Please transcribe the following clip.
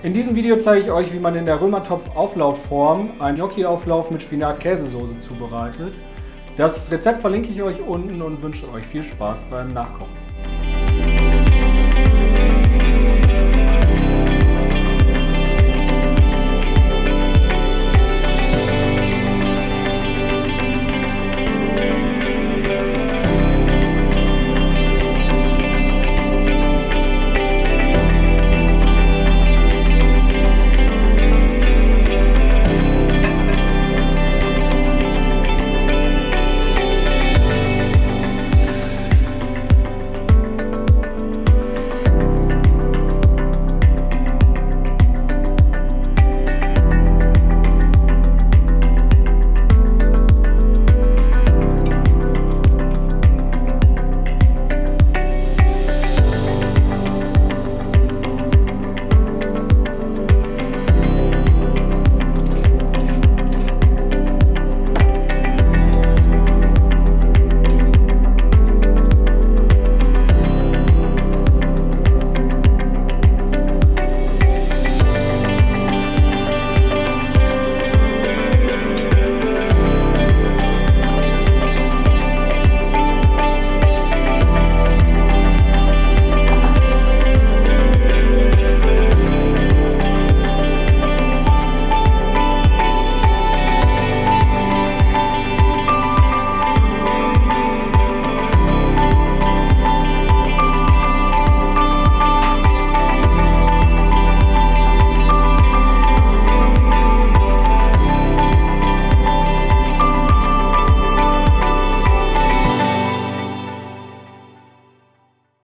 In diesem Video zeige ich euch, wie man in der Römertopf-Auflaufform einen Gnocchi-Auflauf mit Spinat-Käsesoße zubereitet. Das Rezept verlinke ich euch unten und wünsche euch viel Spaß beim Nachkochen.